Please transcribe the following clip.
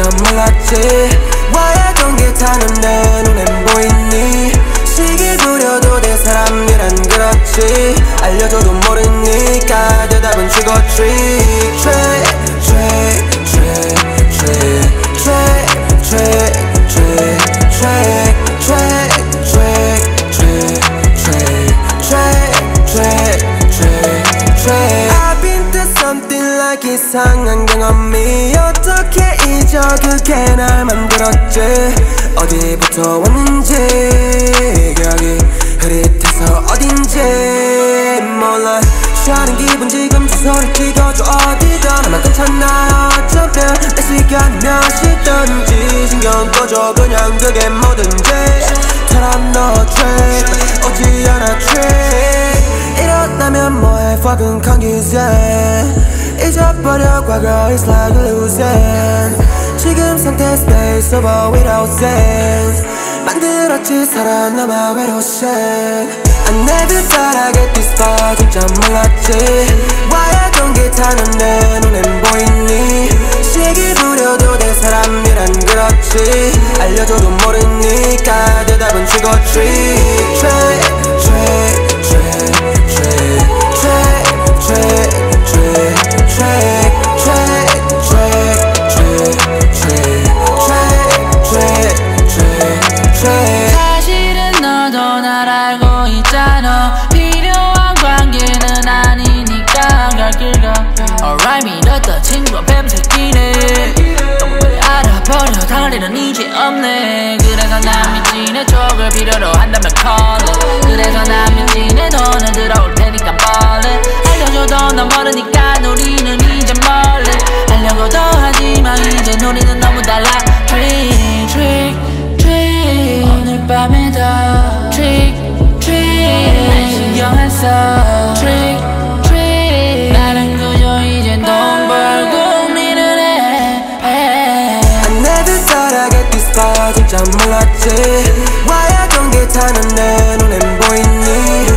몰랐지 와야 경계 타는 내 눈엔 보이니 시기 부려도 내 사람이란 그렇지 알려줘도 모르니까 대답은 I've been through something like 이상한 경험이 어떻게 잊어 그게 날 만들었지 어디부터 왔는지 기억이 흐릿해서 어딘지 몰라 취하는 기분 지금 주소를 찍어줘 어디든 아마 괜찮아 어쩌면 내 시간 몇 시든지 신경 꺼줘 그냥 그게 뭐든지 Turn up no trick 오지 않아 trick 이렇다면 뭐해 fucking confusing 잊어버려 과거 it's like losing 지금 상태 space over without sense 만들었지 살아남아 외로운 I never thought I'd get this far 진짜 몰랐지 와야 경계 타는 내 눈엔 보이니 시기 부려도 내 사람이란 그렇지 알려줘도 모르니까 대답은 사실은 너도 날 알고 있잖아 필요한 관계는 아니니까 갈길 가 Alright 믿었던 친구가 뱀새 끼네 너무 빨리 알아버려 달리는 이제 없네 그래서 난 믿지 내 족을 필요로 한다면 call it 그래서 난 믿지 내 돈을 들어올 테니까 빨리 알려줘도 넌 모르니까 우리는 이제 멀리 알려고도 하지만 이제 우리는 너무 달라 Trick trick trick 오늘 밤에 더 Trick trick 날 신경 안 써 Trick trick 나는 그저 이제 돈 벌고 미는 해 I never thought I'd get this far 진짜 몰랐지 와야 경계 타는 내 눈엔 보이니